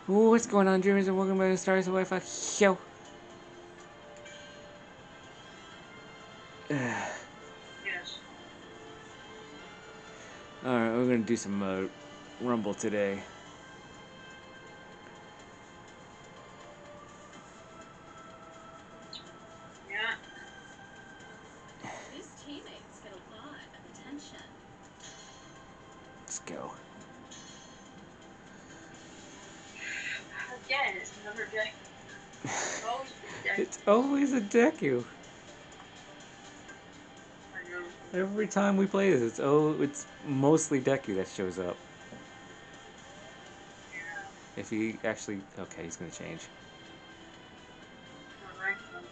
Ooh, what's going on, dreamers, and welcome back to Stars of Wi-Fi Show. Yes. Alright, we're gonna do some Rumble today. Yeah. These teammates get a lot of attention. Let's go. Again, it's another deck. Always a deck. It's always a Deku. I know. Every time we play this, it's mostly Deku that shows up. Yeah. If he actually, okay, he's gonna change. My rank on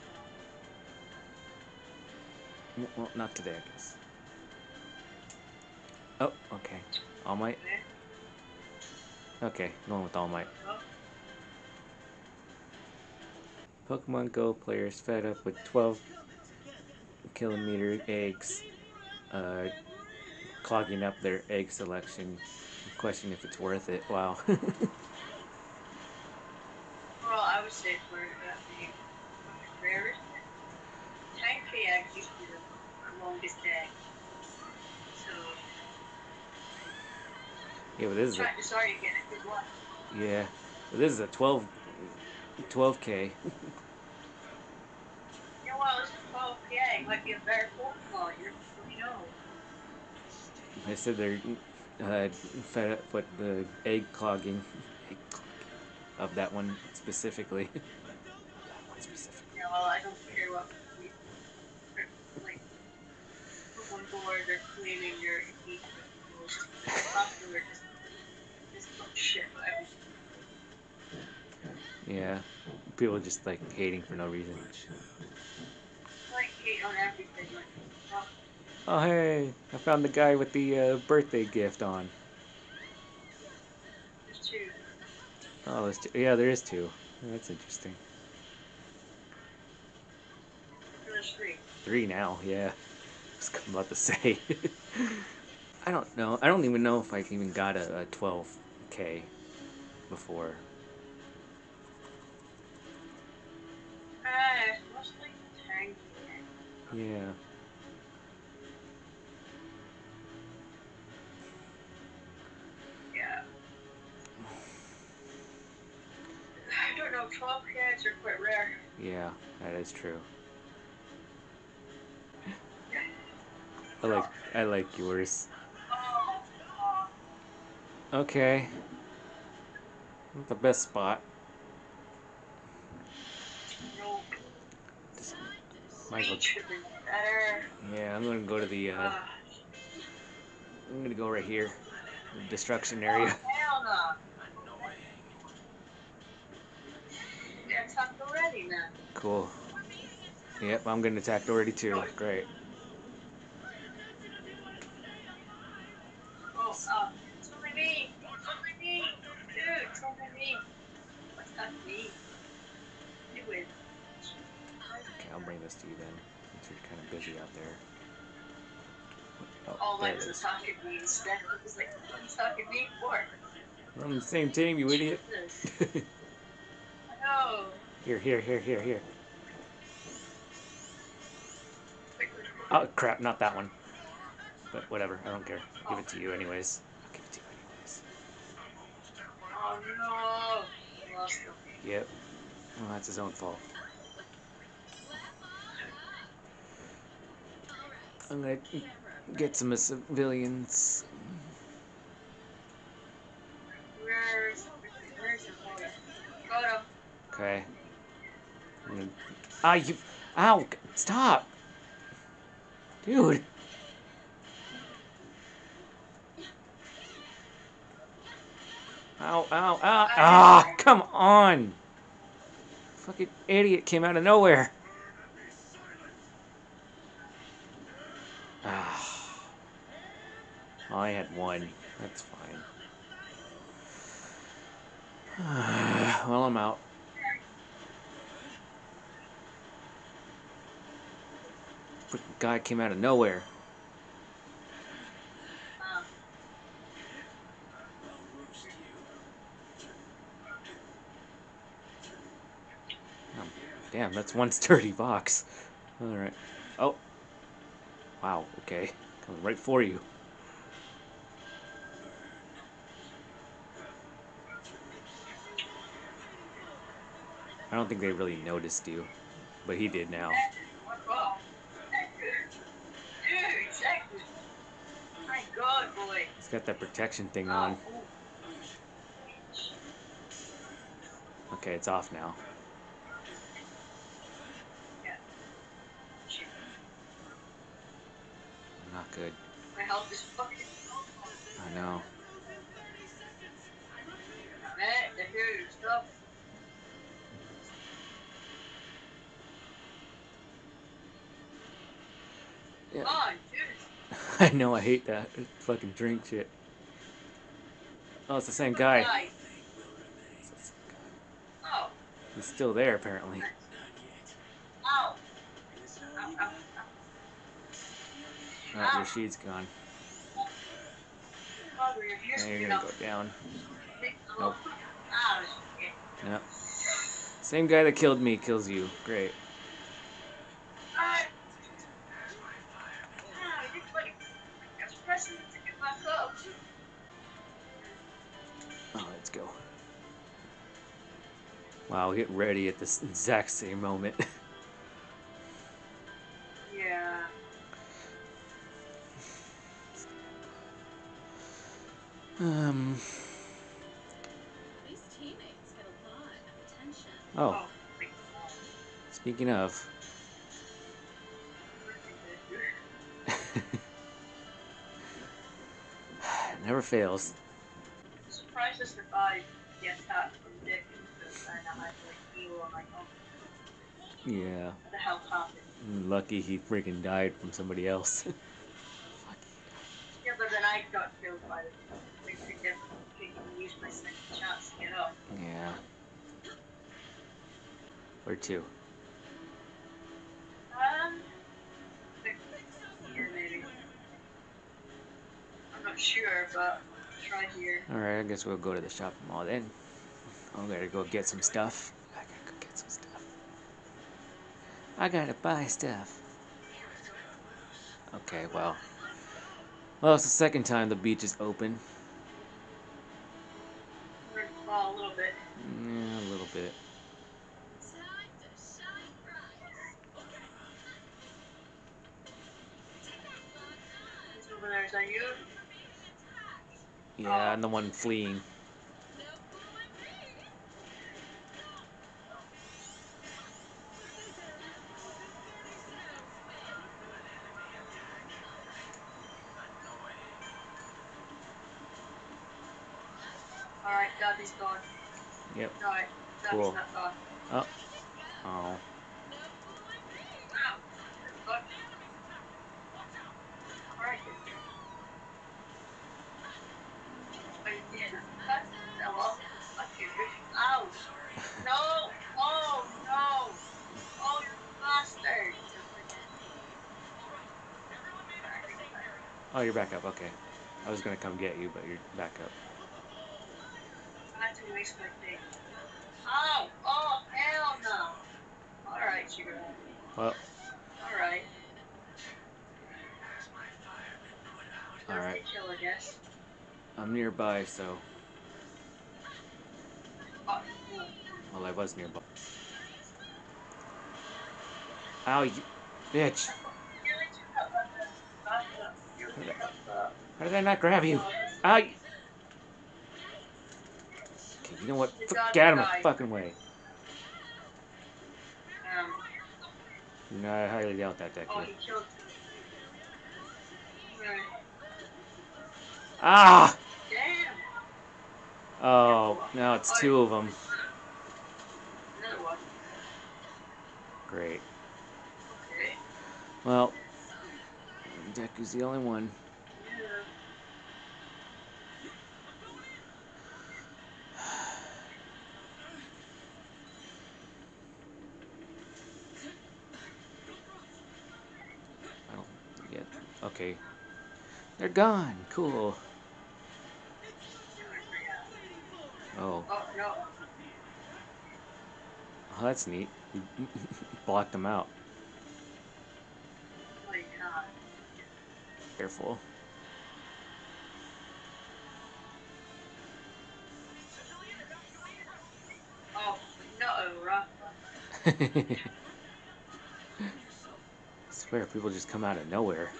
Well, not today, I guess. Oh, okay. All Might. Okay, going with All Might. Pokemon Go players fed up with 12 kilometer eggs, clogging up their egg selection. Question if it's worth it. Wow. Well, I would say for that being rarest. 10K eggs used to be the longest egg. So, Yeah, but this is a sorry again, if there's one. yeah, but this is a 12K. You know what? This is 12K. Might be a better Pokemon. You know. They said they're fed up with the egg clogging, of that one specifically. That one specifically. Yeah, well, I don't care what we like. Pokemon Go, they're claiming they're engagement with the most popular. Just talk shit about everything. Yeah, people just like hating for no reason. Like hate on everything. Like, oh, Oh hey, I found the guy with the birthday gift on. there's two. Oh, yeah, there is two. That's interesting. There's three. Three now, yeah. I was about to say. I don't know. I don't even know if I even got a 12K before. It's mostly 10K. Yeah. Yeah. I don't know. 12Ks are quite rare. Yeah, that is true. Yeah. I like I like yours. Oh, Okay. Not the best spot. no. Just might as well. Reach would have been better. Yeah, I'm gonna go to the. Uh, I'm gonna go right here, the destruction oh, area. hell no. Get attacked already, man. Cool. Yep, I'm getting attacked already too. Oh, Great. it's only me. It's only me. Dude, it's only me. What's that me? You win. Okay, I'll bring this to you then, since you're kind of busy out there. Oh, All there Might it was is. attacking me instead. I was like, what are you attacking me for? We're on the same team, you idiot. Jesus. I know. Here, here, here, here, here. Quickly, Oh quickly. crap, not that one. But whatever, I don't care. Give Oh. it to you anyways. I'll give it to you anyways. Oh no! I lost him. Yep. Well, that's his own fault. I'm gonna get some civilians. Where's the photo? Photo. Okay. I'm gonna... Ah, you... Ow! Stop! Dude! Ow, ow, ow! Ah! Come on! Fucking idiot came out of nowhere. Ah. Oh, I had one. That's fine. Well, I'm out. Freaking guy came out of nowhere. Damn, that's one sturdy box. Alright. Oh. Wow, okay. Coming right for you. I don't think they really noticed you. But he did now. Oh, dude, exactly. My God, boy. He's got that protection thing Oh, on. ooh. Okay, it's off now. Yeah. Shit. Not good. My health is fucking. I know. Man, the huge stuff. Yeah. Come on, dude. I know, I hate that fucking drink shit. Oh, it's the same guy. Oh, He's still there, apparently. nice. Ow. Ow, ow, Oh, ow. your sheet's gone. Oh, your ears Now you're are gonna enough. go down. Nope. Nope. Ah, shit. Yep. Same guy that killed me kills you. Great. Ah, you like, I was pressing to get back up. Oh, let's go. Wow, get ready at this exact same moment. Yeah. um. These teammates get a lot of attention. Oh, Oh, my God. speaking of. Never fails. I'm surprised I survived the attack from Dick because I had like heal on my own. Yeah. What the hell happened? Lucky he freaking died from somebody else. Yeah, but then I got killed by the they couldn't use my second chance to get up. Yeah. Or two. Um, yeah, maybe. I'm not sure, but try here. Alright, I guess we'll go to the shopping mall then. I'm gonna go get some stuff. I gotta go get some stuff. I gotta buy stuff. Okay, well. Well, it's the second time the beach is open. Well, a little bit. Yeah, a little bit. Time to shine bright. Who's over there? Is that you? Yeah, Oh, and the one fleeing. alright, Daddy's gone. Yep, Alright, Daddy's cool. not gone. Oh. Oh. Wow. Good. Alright, then. Are you dead? That fell off. Okay, good. Ow! No! Oh, no! Oh, you bastard! Oh, you're back up, okay. I was gonna come get you, but you're back up. I had to waste my thing. Ow! Oh, hell no! Alright, Sugar. Well, Alright. alright. Birthday kill, I guess. I'm nearby, so. Oh, no. Well, I was nearby. Ow, you bitch! How did I not grab you? Ow! Okay, you know what? Get out of my fucking way. No, I highly doubt that, Oh, Deku. he killed. Right. Ah! Damn. Oh, now it's two of them. Another one. Great. Okay. Well, Deku's the only one. Yeah. I don't get. Okay. They're gone. Cool. Oh. Oh no. Oh, that's neat. You blocked them out. Oh my god. Careful. Oh, no, Rafa. I swear, people just come out of nowhere.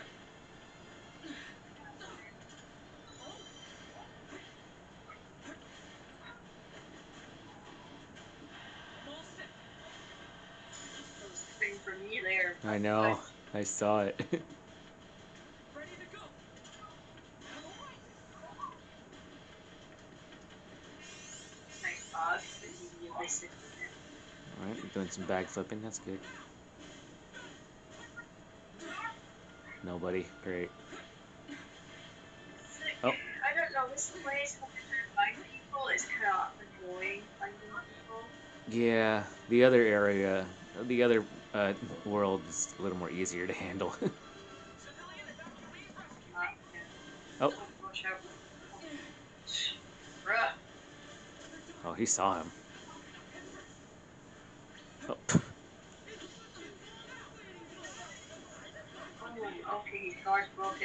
Those thing for me there. I know. I saw it. Nice box, but you miss it. Alright, you're doing some bag flipping. That's good. Nobody. Great. Oh, I don't know, this place when you're trying to find people is kind of annoying finding people. yeah. The other area, the other world is a little more easier to handle. Yeah. Oh, Oh, watch out. Bruh. oh, he saw him. Oh, Oh, okay, his car's broken.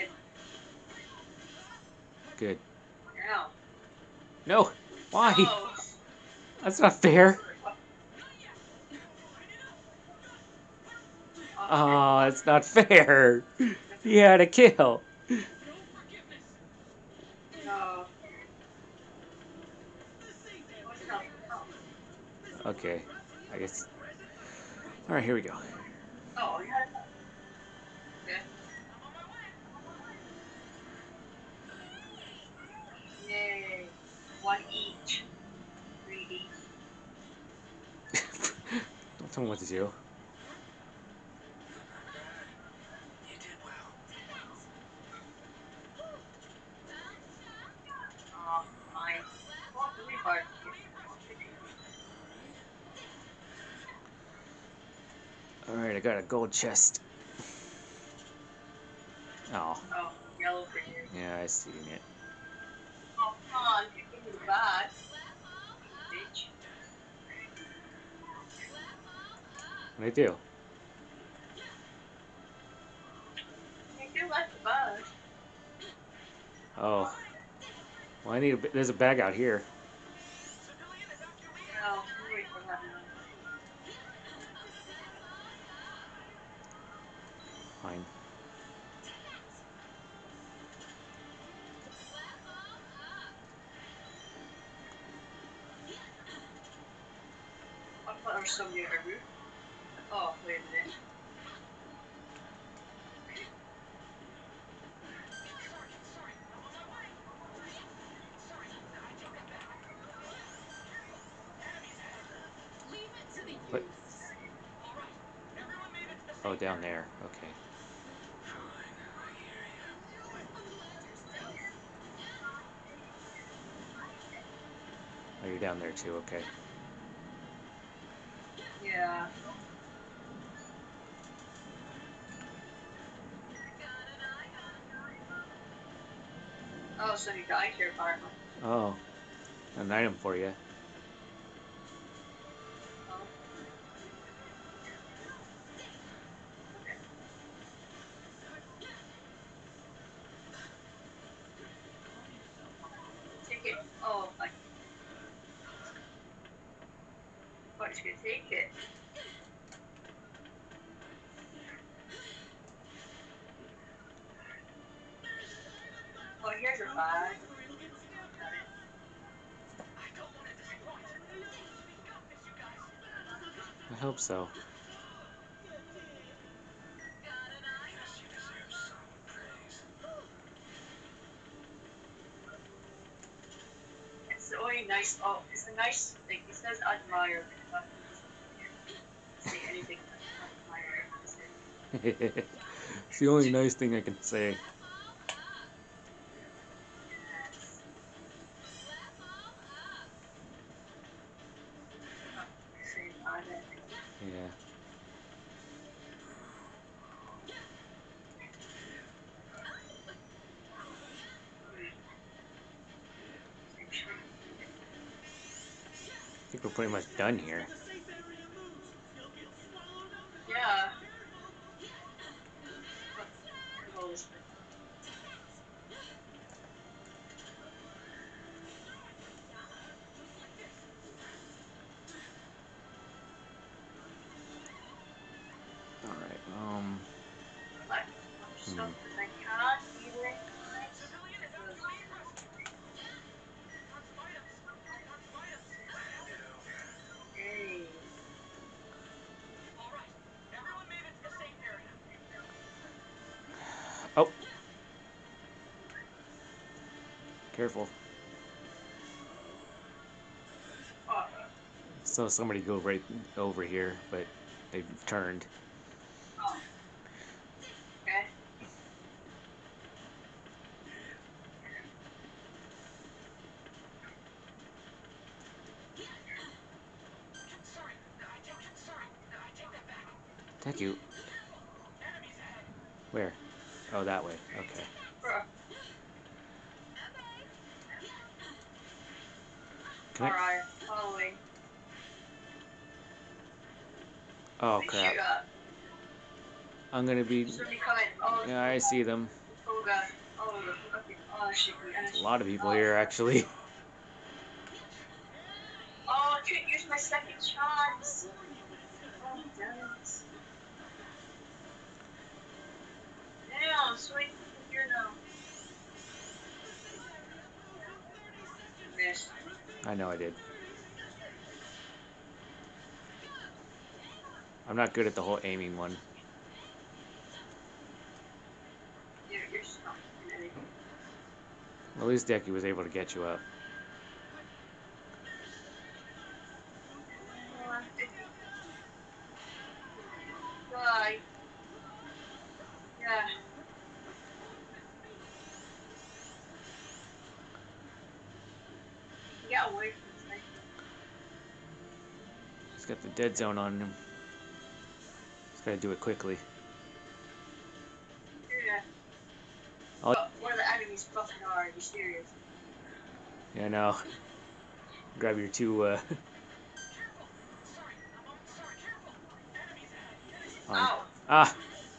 good. Now. No, why? No. That's not fair. Okay. Oh, it's not fair. He had a kill. No. What's up? Okay, I guess. All right, here we go. Oh, you had a okay. Yay. One each. Greedy. Don't tell me what to do. Oh, fine. Well, we are. All right, I got a gold chest. Oh, Oh, yellow for you. yeah, I seen it. Oh, come on. Give me the bag. Bitch. What I do? You do like the bug. Oh, well, I need a. There's a bag out here. No, you wait for that now. Fine. I thought there was somebody on our roof. Oh, wait a minute. Leave it to the What? youths. Oh, down there. Okay. I'm glad you're safe. Oh, you're down there too. Okay. Yeah. Oh, so you died here, partner. Oh, an item for you. Oh, okay. Take it. Oh, I thought you could take it. Oh, here's your bag. Got it. I hope so. It's the only nice. Oh, it's a nice. Like it says admire, but it's not say anything but admire. That's it. It's the only nice thing I can say. Yes. Oh, same bag. Yeah. Same shirt. I think we're pretty much done here. Like, stuff that I can't be recognized. Okay. Oh, careful. Oh, So somebody go right over here, but they turned. oh, okay. Thank you. Where? Oh, that way. Okay. Bruh. Can I? Alright, following. Oh They crap! shoot at. I'm gonna be. Somebody coming. Oh, Yeah, I see them. oh god. Oh, okay. Oh, shit. There's a lot of people Oh, here, fuck. actually. Oh, I couldn't use my second chance. Oh, damn it. Damn, so many people here now. Missed. I know I did. I'm not good at the whole aiming one. You're stuck in anything. At least Decky was able to get you up. Die. Yeah. Get away from this thing. He's got the dead zone on him. Just gotta do it quickly. Yeah. Oh, But where the enemies fucking are you serious? yeah, no. Grab your two. On. Ow. Ah.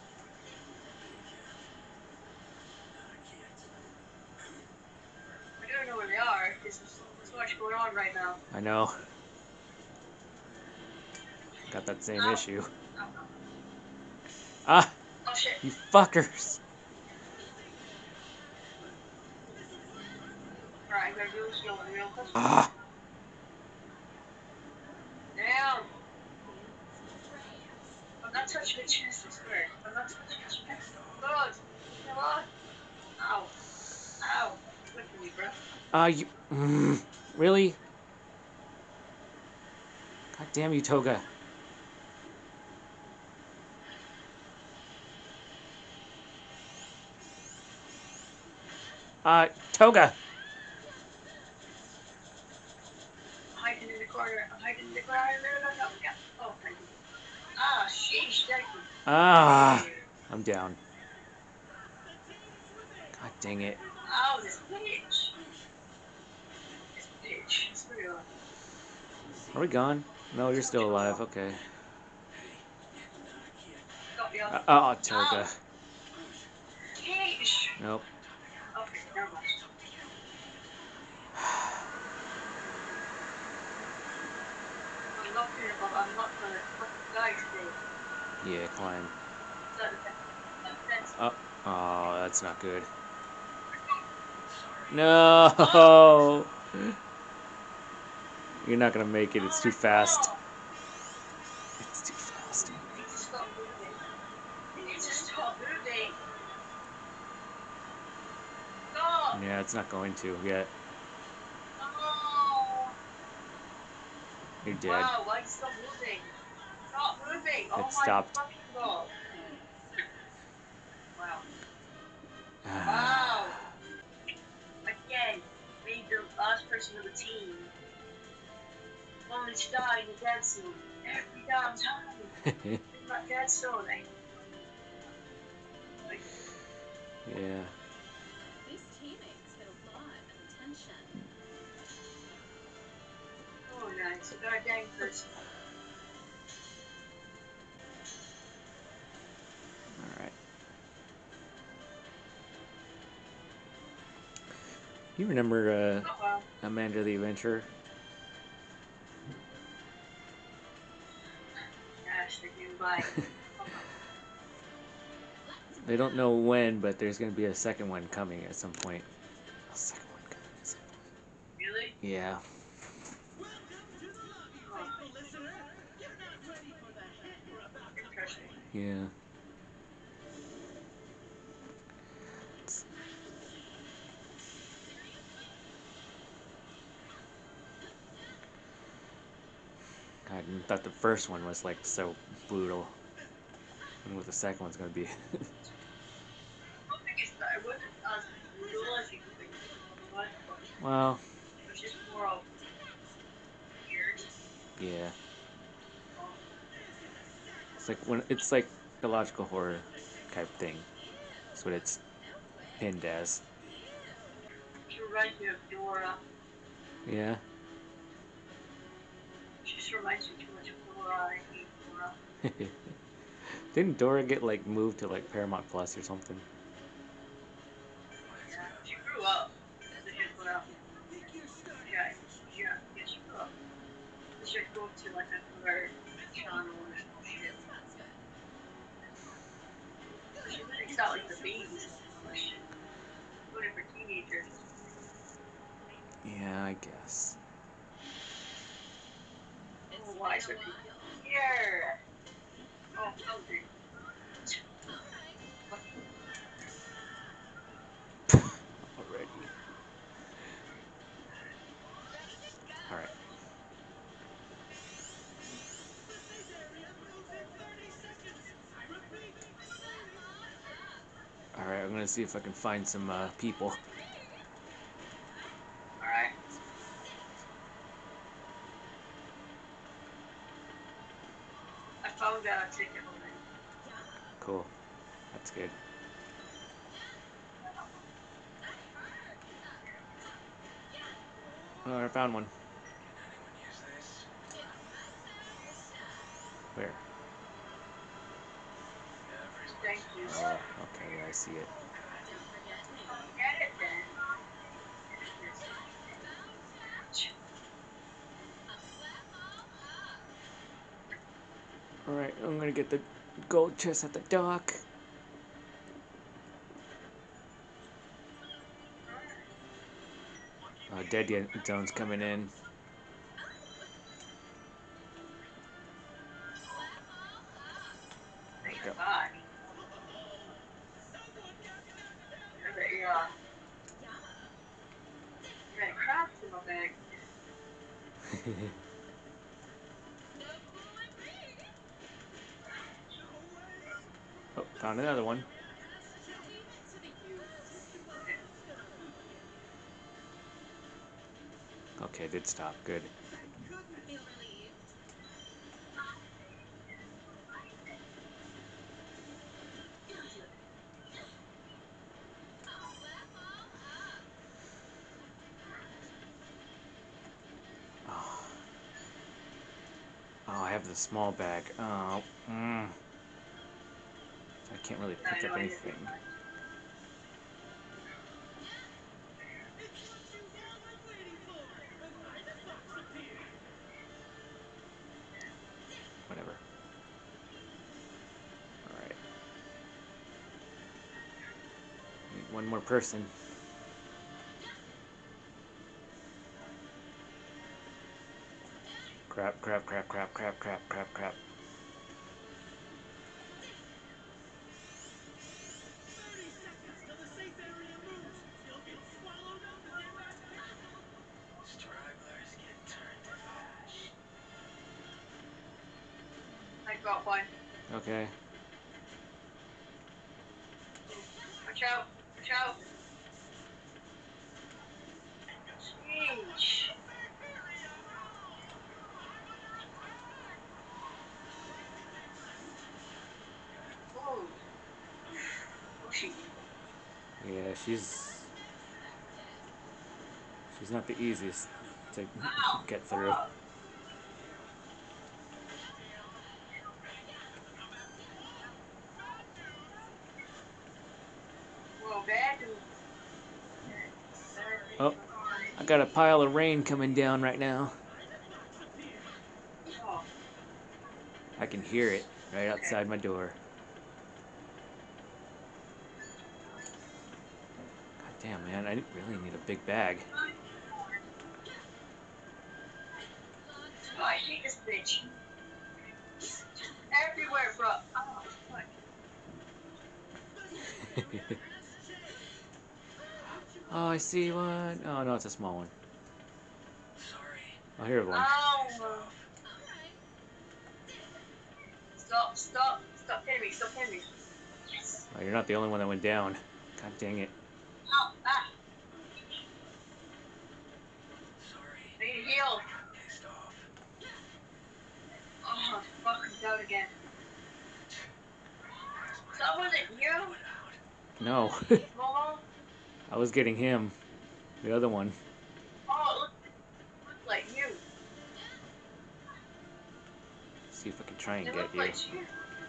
I don't know where they are because there's so much going on right now. I know. Got that same Ow. issue. Ow. Ah. Oh shit. You fuckers. Alright, I'm gonna do this real quick. Ah. Damn. I'm not touching the chest, I swear. I'm not touching the chest. God. Come on. Ow. Ow. Look at me, bro. You. Really? God damn you, Toga. Toga. I'm hiding in the corner. I'm hiding in the corner. No. Yeah. Oh, thank you. Ah, sheesh, thank you. Ah. Hey. I'm down. God dang it. Ow, this bitch. This bitch. It's pretty on. Are we gone? No, you're still alive. Okay. Got me off. Oh, Ow. Toga. Sheesh. Nope. Okay, never mind. I'm not gonna fucking die today. Yeah, climb. Is that the fence? Oh, oh, that's not good. No! You're not gonna make it. It's too fast. It's too fast. You need to stop moving. You need to stop moving. Stop. Yeah, it's not going to yet. No. You're dead. Wow, why are you stop moving? Stop moving. Oh It my stopped. fucking god. Wow. Wow. Again, made the last person of the team only to die in the dead zone every damn time. In that dead zone, Yeah. These teammates get a lot of attention. oh nice, a goddamn person. All right. You remember Oh well. Amanda the Adventurer? Yes, I do, bye. They don't know when, but there's gonna be a second one coming at some point. A second one coming at some point. Really? Yeah. Oh, interesting. Yeah. God, I thought the first one was like so brutal. And what the second one's gonna be. I don't think it's that. It wasn't as brutal as you think the other one, but Well, it was just more of weird. yeah. Oh, It's like when it's like a logical horror type thing. That's what it's pinned as. she reminds me of Dora. Yeah. She just reminds me too much of Dora. I hate Dora. Didn't Dora get like moved to like Paramount Plus or something? Yeah, she grew up. So she put up. Yeah, yeah, she grew up. So she go to like another channel or some shit. So she wouldn't exactly for babies and all that shit. Doing it for teenagers. Yeah, I guess. Oh, why is there people here? Oh, hungry. Already. Alright. Alright, I'm gonna see if I can find some people. Alright. I found a ticket already. Cool. That's good. Oh, I found one. Where? Thank you. Oh, okay, yeah, I see it. I'll get it then. Yes. Alright, I'm gonna get the gold chest at the dock. Dead zone's coming in. There we Take go. it back. Yeah. You got crabs in my bag. Oh, found another one. Okay, it did stop. Good. Feel relieved? Oh, oh I have the small bag. Oh, I can't really I pick know up I didn't anything. think that. Whatever. Alright. Need one more person. Crap, crap, crap, crap, crap, crap, crap, crap. I got one. Okay. Watch out. Watch out. Sheesh. Oh. Oh, she evil. Yeah, she's not the easiest to Ow. get through. Fuck. Whoa, bad dude. Bad Oh, dude. I got a pile of rain coming down right now. Oh, I can hear it right okay. outside my door. Damn, man, I really need a big bag. Oh, I hate this bitch. Just everywhere, bro. Oh, fuck. Oh, I see one. Oh, no, it's a small one. Oh, here's one. Ow. Alright. Stop hitting me, stop hitting me. Yes. Oh, you're not the only one that went down. God dang it. Ow, ah. I need to heal. Oh, fuck, I'm down again. So that wasn't you, No. Momo? I was getting him. The other one. Oh, it looked like you. See if I can try and It get looked you. like you.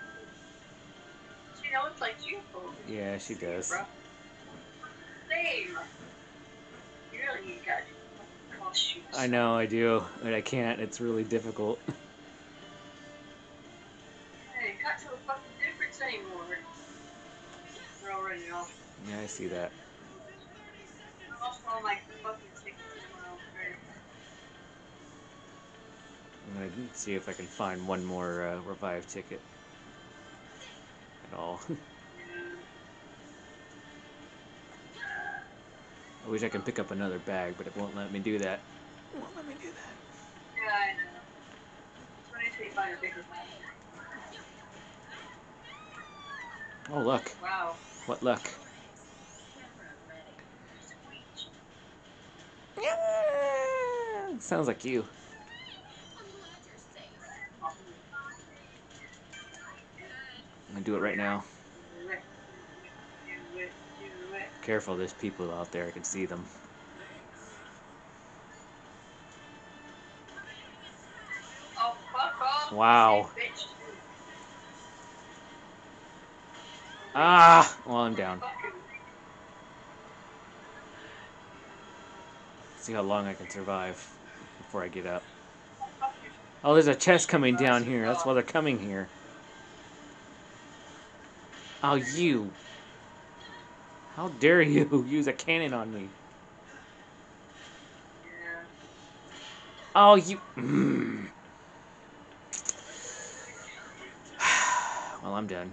She looked like you, folks. Yeah, she does. Bro. Same. You really need to get costumes. I know, I do. But I can't. It's really difficult. Hey, can't tell the fucking difference anymore. We're already off. Yeah, I see that. I lost all my fucking tickets as well. Right. I'm gonna see if I can find one more revive ticket. At all. I wish I could pick up another bag, but it won't let me do that. It won't let me do that. Yeah, I know. It's when I say find a bigger bag. Oh, luck. Wow. What luck? Camera ready. Sweet. Sounds like you. I'm glad you're safe. I'm gonna do it right now. Do it. Do it. Do it. Careful, there's people out there. I can see them. Oh, fuck off. Wow. You bitch. Ah! Well, I'm down. Fucking See how long I can survive before I get up. fucking Oh, there's a chest coming down here. That's why they're coming here. Oh, you. How dare you use a cannon on me? yeah. Oh, you. Well, I'm done.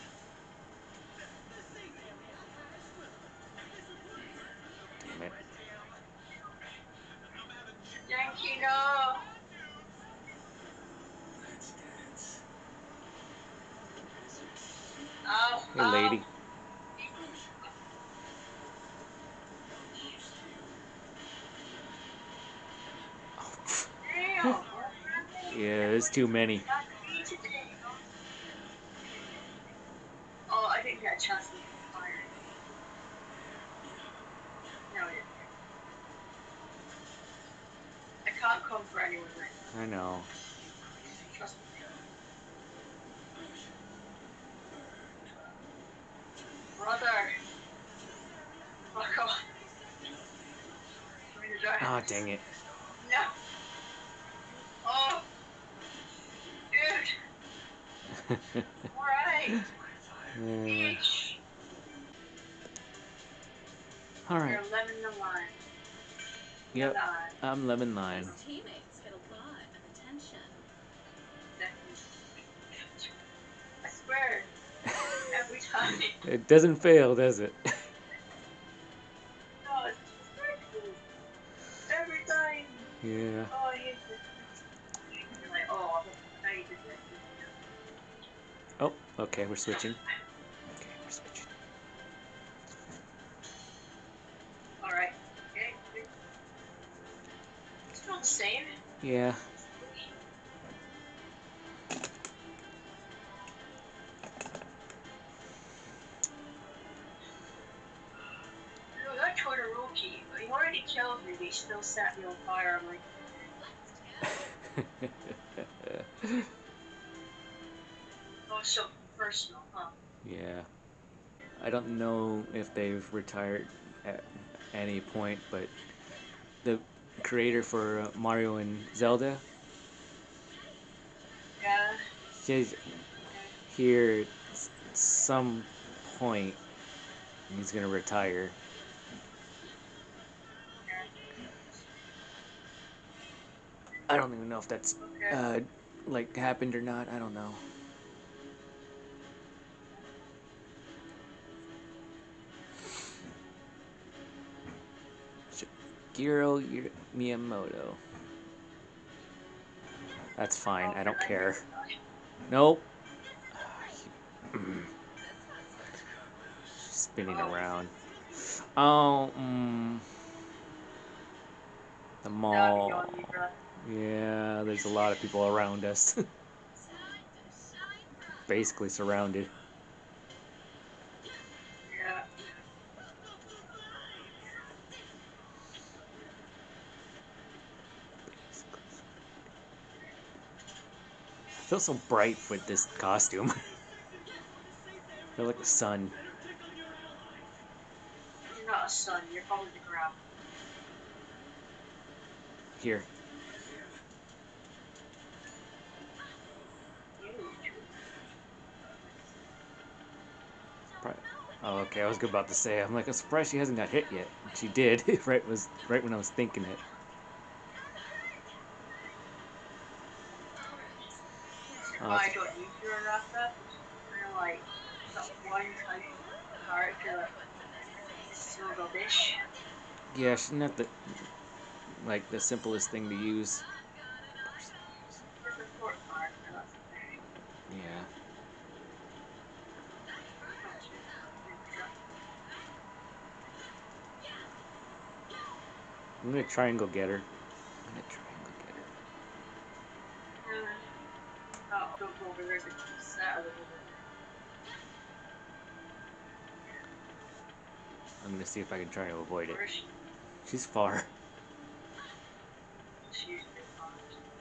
Damn it. Yankee, no. Ow, Hey, ow. lady. Damn. Yeah, there's too many. Oh, I didn't get a chance to fire. No, I didn't. I can't come for anyone right I know. now. Trust me. Brother. Fuck off. I'm gonna die. Oh, dang it. No. Oh, dude. Alright. Bitch. Alright. You're lemon the line. Yep. Lemon. I'm lemon line. These teammates get a lot of attention. I swear. Every time. It doesn't fail, does it? No, it's ridiculous. Every time. Yeah. Oh, I hate this. You're like, oh, I hate this. Oh, okay, we're switching. Okay, we're switching. Alright. Okay. It's still the same. Yeah. No, that Todoroki, he already killed me, but he still set me on fire. I'm like, oh, so personal, huh? Yeah. I don't know if they've retired at any point, but the creator for Mario and Zelda Yeah. says here at some point he's gonna retire. I don't even know if that's Okay. like happened or not. I don't know. Shigeru Miyamoto. That's fine. I don't care. Nope. Spinning around. Oh, the Now be mall. on me, bro. Yeah, there's a lot of people around us. Basically surrounded. Yeah. I feel so bright with this costume. I feel like the sun. You're not a sun. You're probably the ground. Here. Huge. Oh, okay. I was about to say. I'm like, I'm surprised she hasn't got hit yet. She did. right when I was thinking it. Oh, I don't use your Raka. Kind of like that one type of character that is so rubbish. yeah, she's not the simplest thing to use. For support character, that's the thing. Yeah. Oh shit. I'm gonna try and go get her. Get her. Oh, don't go over there. There's a set of them over there. I'm gonna see if I can try to avoid it. Where is she? She's far. She's usually far.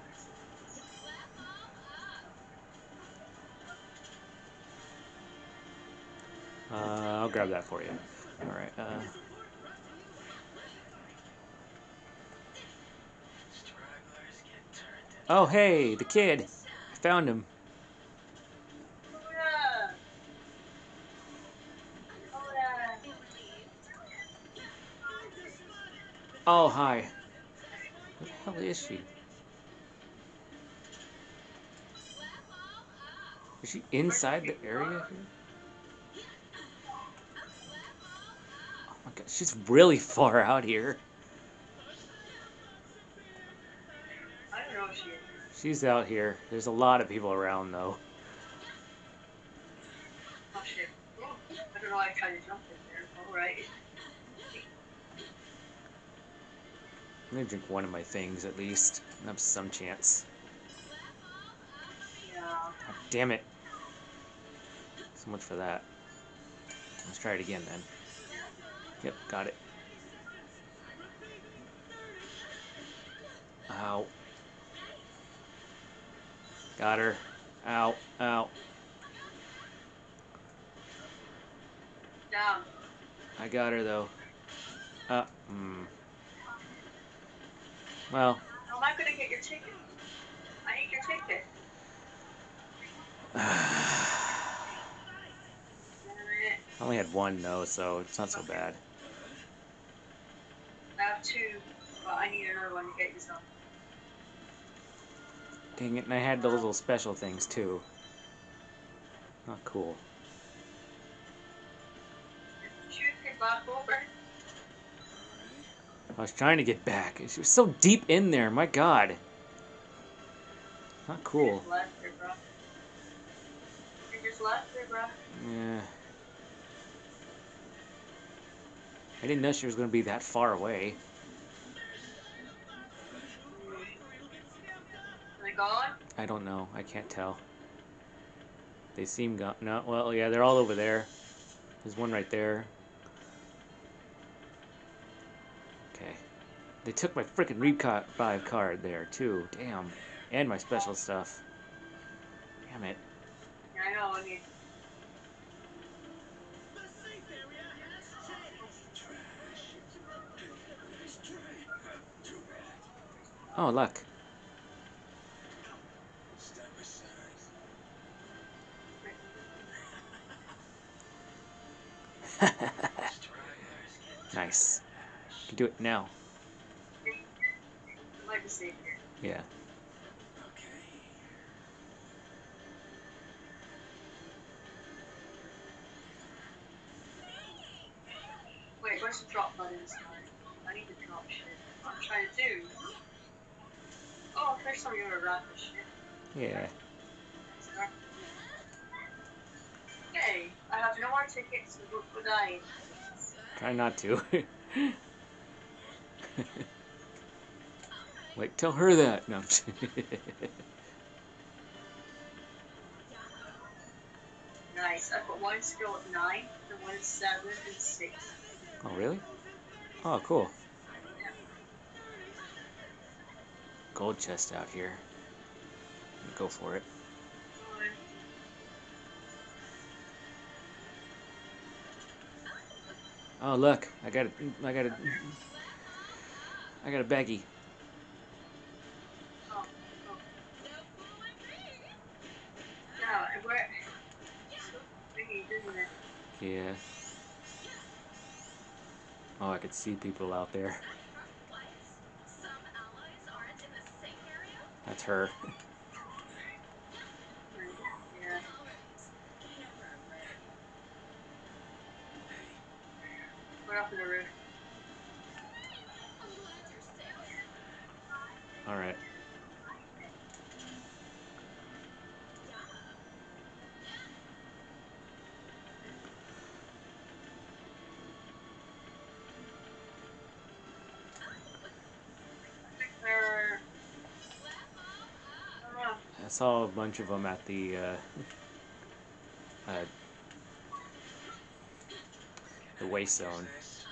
I'll grab that for you. All right. Oh, hey, the kid. I found him. Oh yeah. Oh yeah. Oh, hi. Where the hell is she? Is she Where did inside you the go? area here? Oh my god, she's really far out here. I don't know if she is. She's out here. There's a lot of people around though. Oh shit. Oh, I don't know why I tried to jump in there. Alright. I'm gonna drink one of my things at least. I have some chance. Yeah. God damn it. So much for that. Let's try it again then. Yep, got it. Ow. Got her. Ow. Ow. Down. I got her though. Well. How am I gonna get your ticket? I need your ticket. I only had one though, so it's not so bad. I have two, but I need another one to get you some. Dang it, and I had those little special things too. Not cool. Shoot it back over. I was trying to get back. She was so deep in there, my god. Not You cool. just left her, bro. You just left her, bro. Yeah. I didn't know she was going to be that far away. Are they gone? I don't know. I can't tell. They seem gone. No, well, yeah, they're all over there. There's one right there. Okay. They took my freaking revive card there, too. Damn. And my special stuff. Damn it. Yeah, I know. I need. Oh, luck. Nice. You can do it now. It might be safe here. Yeah. Wait, where's the drop button this time? I need to drop shit. What I'm trying to do. Oh, first time you're gonna wrap this shit. Yeah. Start. Okay, I have no more tickets to book for dying. Try not to. Wait, tell her that. No. Nice. I've got one skill at 9, and one at 7 and 6. Oh, really? Oh, cool. Gold chest out here. Go for it. Oh, look. I got a baggie. Oh, oh. Yeah, where? So thingy, didn't it? Yeah. Oh, I could see people out there. Some allies aren't in the safe area? That's her. Yeah. We're up in the roof. I'm glad you're safe. All right. I think they're. I don't know. I saw a bunch of them at the waste zone.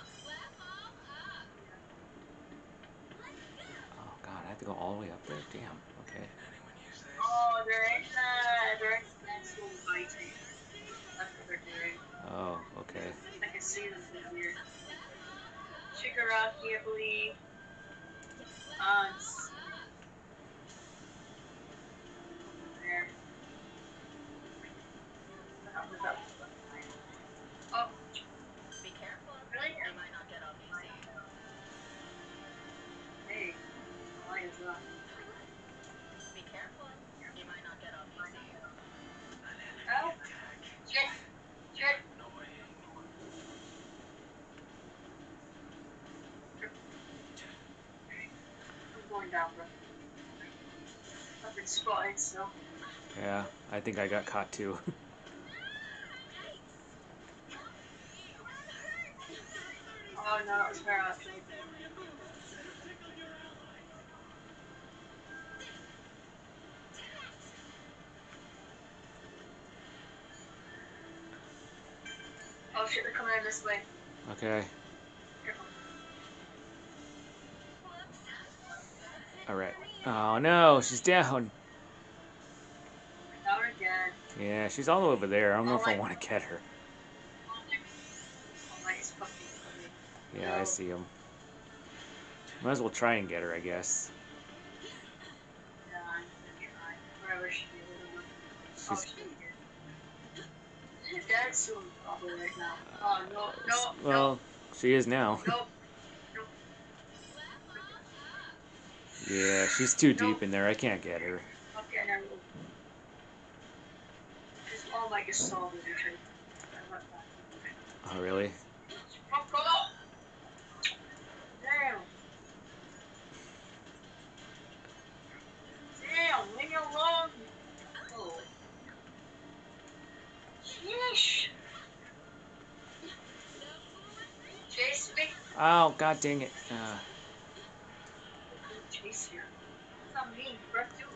Oh God, I have to go all the way up there. Damn. Okay. Oh, they're in that school fighting. That's what they're doing. Oh, okay. I can see them from here. Shigaraki, I believe. Ants. There. What happened to that? Oh, Be careful. really? You might not get off easy. Hey, why is that? Be careful. You might not get off easy. Oh, shit, shit. I'm going down, bro. I've been spotted, so. Yeah, I think I got caught too. Oh no, that was her actually. Oh shit, they're coming in this way. Okay. Careful. All right. Oh no, she's down. Down again. Yeah, she's all over there. I don't know if I Alright. want to get her. Alright, it's fucking coming. Yeah, I see him. Might as well try and get her, I guess. Yeah, I'm gonna try. Wherever she is, I don't know. Oh, She's she's here. She's dead soon, probably right now. Oh no, no, no, well, she is now. no, no, Yeah, she's too no. deep in there. I can't get her. Okay, now we just all my assault with each other. Oh, really? Fuck off! Damn! Damn, leave me alone! Oh. Sheesh! Chase me! Oh, God dang it. Chase you. That's not me, bro, too.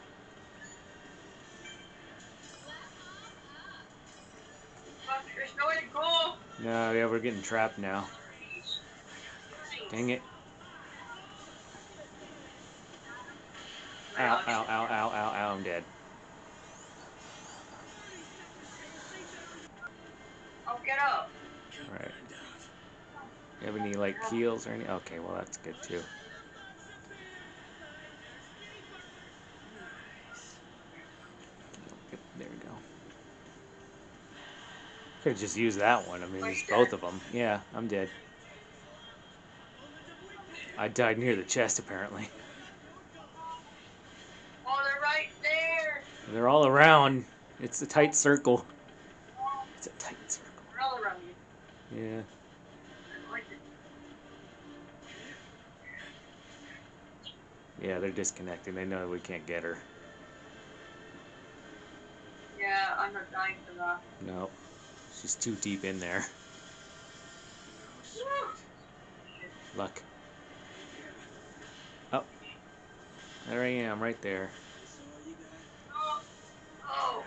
Fuck, there's nowhere to go! No, yeah, we're getting trapped now. Dang it. Ow, ow, ow, ow, ow, ow, I'm dead. Oh, get up! Alright. You have any, like, heals or any? Okay, well, that's good, too. Yep, there we go. Could just use that one. I mean, Are it's you both dead? of them. Yeah, I'm dead. I died near the chest, apparently. They're all around. It's a tight circle. It's a tight circle. They're all around you. Yeah. I like it. Yeah, they're disconnecting. They know we can't get her. Yeah, I'm not dying for that. No. She's too deep in there. Woo! Shit. Luck. Oh. There I am, right there. Oh! Oh!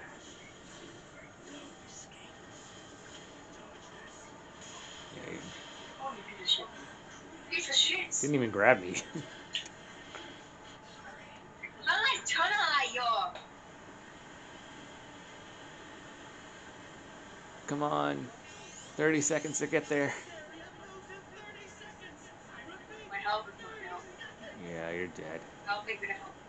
Yeah, he Oh, you piece of shit. Piece of shit! didn't even grab me. Hi, Tana, Come on. 30 seconds to get there. my health is not gonna help me. Yeah, you're dead. Health ain't gonna help me.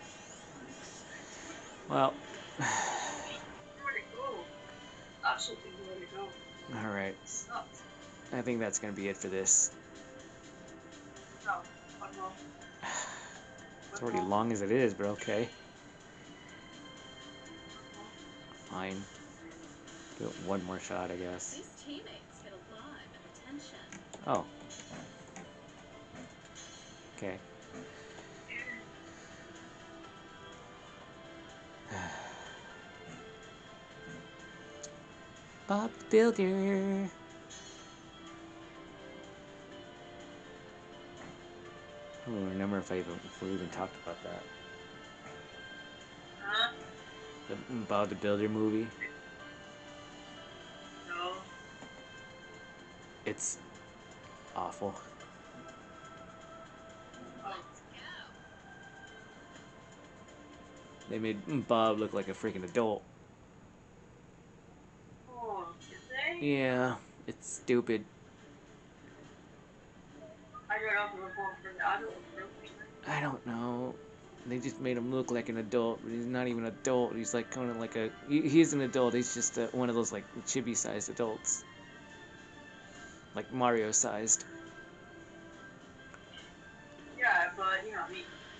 Well, Nowhere to go. Absolutely nowhere to go. alright. It sucks. I think that's going to be it for this. No. One more. It's One already more. long as it is, but okay. Fine. Give it one more shot, I guess. These teammates get a lot of attention. Oh. Okay. Bob the Builder. I don't remember if we even talked about that. Huh? The Bob the Builder movie. No. It's awful. Oh. They made Bob look like a freaking adult. Oh, did they? Yeah, it's stupid. I don't know if we're going for the adult approach. I don't know. They just made him look like an adult, but he's not even an adult. He's like kind of like a. He's an adult. He's just one of those like chibi-sized adults, like Mario-sized. Yeah, but you know, I mean,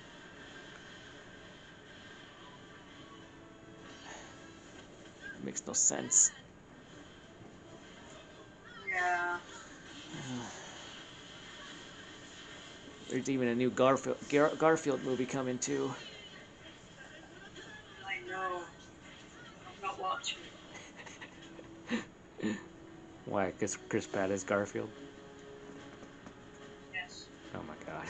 It makes no sense. yeah. There's even a new Garfield movie coming too. I know. I'm not watching it. Why? Because Chris Pratt is Garfield. Yes. Oh my god.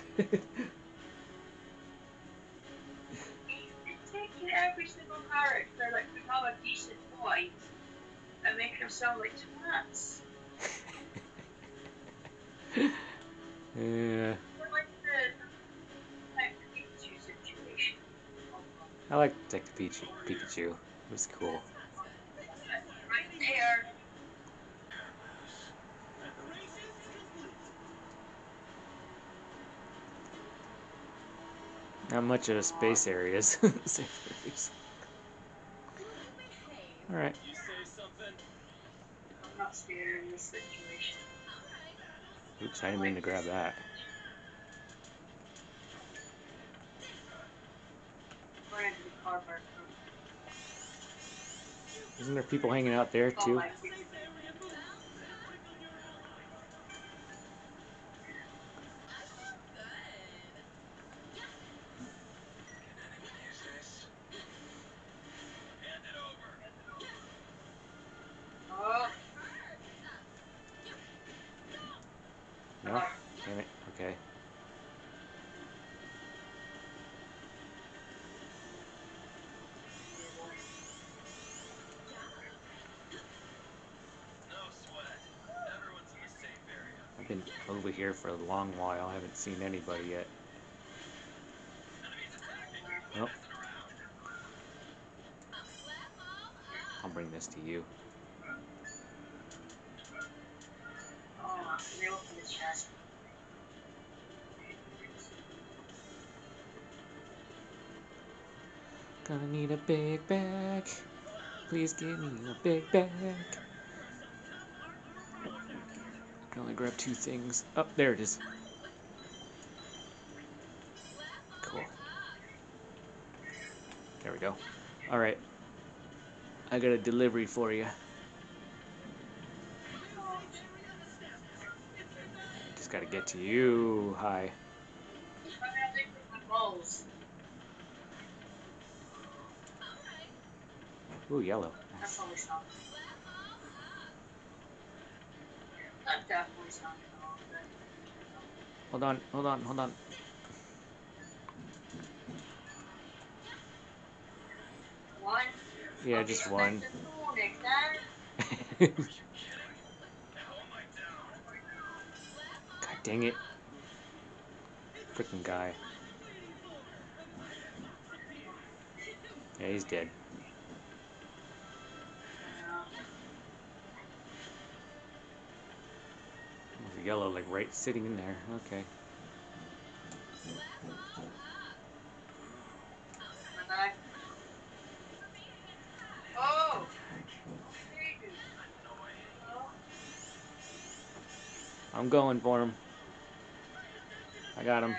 It's taking every single character that could have a decent voice and making them sound like twats. Yeah. Or like the Pikachu situation. I like Detective Pikachu. It was cool. Right there. Not much of a space areas. Alright. I'm not scared in this situation. Oops, I didn't mean to grab that. We're into the car park. Isn't there people hanging out there Oh too? my goodness. Oh, No? Damn it. Okay. I've been over here for a long while. I haven't seen anybody yet. Nope. I'll bring this to you. oh, they open the chest. Gonna need a big bag. Please give me a big bag. I can only grab 2 things. Oh, there it is. Cool. There we go. Alright. I got a delivery for you. Just gotta get to you. Hi. I'm gonna dig with my balls. Ooh, yellow. That Nice. probably sounds. That definitely sounds wrong. Hold on, hold on, hold on. One. Yeah, I'll just be one. expecting two next time. God dang it. Freaking guy. Yeah, he's dead. There's a yellow, like, right sitting in there. Okay. My bad. Oh! Hey, dude. Hello? I'm going for him. I got him. Yeah.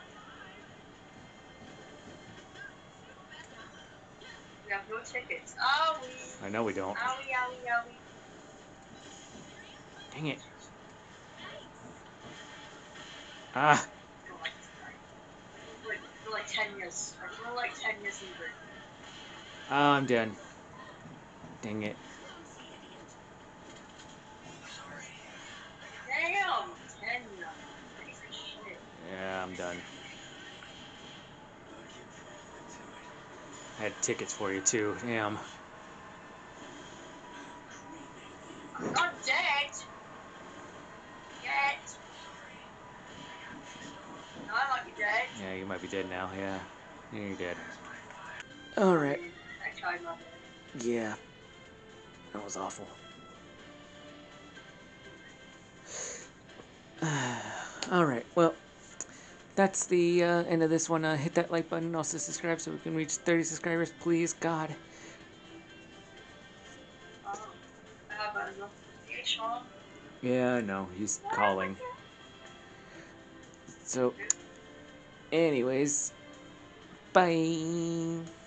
We have no tickets. Owie! I know we don't. Owie, owie, owie. Dang it. Ah! I don't like this guy. For like 10 years. For like 10 years either. Oh, I'm done. Dang it. Damn! 10 years. Piece of shit. Yeah, I'm done. I had tickets for you, too. Damn. I'm not dead! Yet! No, I might be dead. Yeah, you might be dead now. Yeah. Yeah, you're dead. I Alright. mean, I tried my best. Yeah. That was awful. Alright, well, that's the end of this one. Hit that like button, also subscribe so we can reach 30 subscribers, please, God. I have a notification. Yeah, I know, he's calling. So, anyways, bye.